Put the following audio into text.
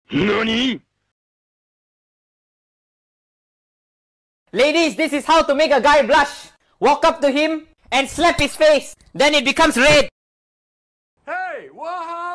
NANI?! Ladies, this is how to make a guy blush. Walk up to him and slap his face. Then it becomes red. Hey, what?